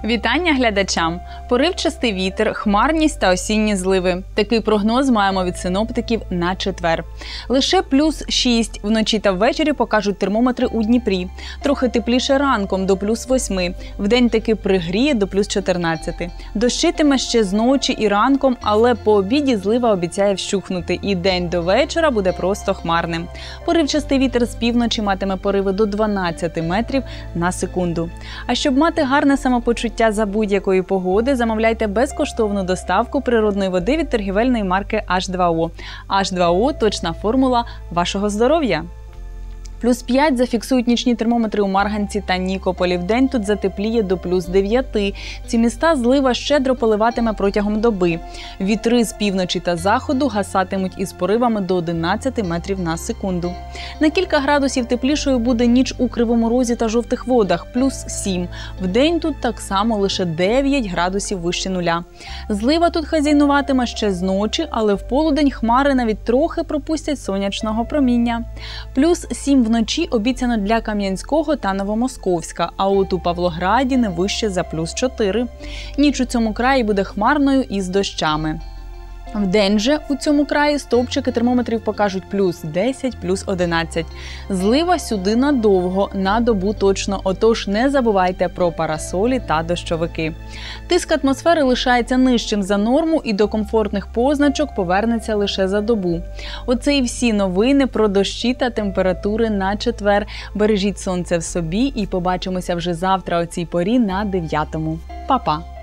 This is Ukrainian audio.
Вітання глядачам! Поривчастий вітер, хмарність та осінні зливи. Такий прогноз маємо від синоптиків на четвер. Лише плюс 6 вночі та ввечері покажуть термометри у Дніпрі. Трохи тепліше ранком до плюс 8. Вдень таки пригріє до плюс 14. Дощитиме ще зночі і ранком, але по обіді злива обіцяє вщухнути. І день до вечора буде просто хмарним. Поривчастий вітер з півночі матиме пориви до 12 метрів на секунду. А щоб мати гарне самопочуття за будь-якої погоди, замовляйте безкоштовну доставку природної води від торгівельної марки H2O. H2O – точна формула вашого здоров'я. Плюс 5 зафіксують нічні термометри у Марганці та Нікополі. Вдень тут затепліє до плюс 9. Ці міста злива щедро поливатиме протягом доби. Вітри з півночі та заходу гасатимуть із поривами до 11 метрів на секунду. На кілька градусів теплішою буде ніч у Кривому Розі та Жовтих Водах – плюс 7. Вдень тут так само лише 9 градусів вище нуля. Злива тут хазяйнуватиме ще зночі, але в полудень хмари навіть трохи пропустять сонячного проміння. Плюс 7 вночі обіцяно для Кам'янського та Новомосковська, а от у Павлограді не вище за плюс 4. Ніч у цьому краї буде хмарною і з дощами. Вдень же у цьому краї стовпчики термометрів покажуть плюс 10, плюс 11. Злива сюди надовго, на добу точно, отож не забувайте про парасолі та дощовики. Тиск атмосфери лишається нижчим за норму і до комфортних позначок повернеться лише за добу. Оце і всі новини про дощі та температури на четвер. Бережіть сонце в собі і побачимося вже завтра о цій порі на 9-му. Па-па!